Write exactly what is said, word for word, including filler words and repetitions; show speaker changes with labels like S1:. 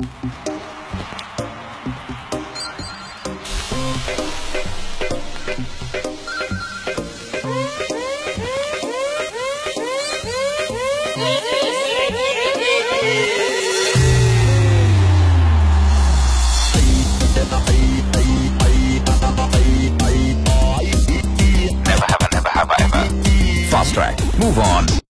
S1: Never have, never have, ever. Fast track. Move on.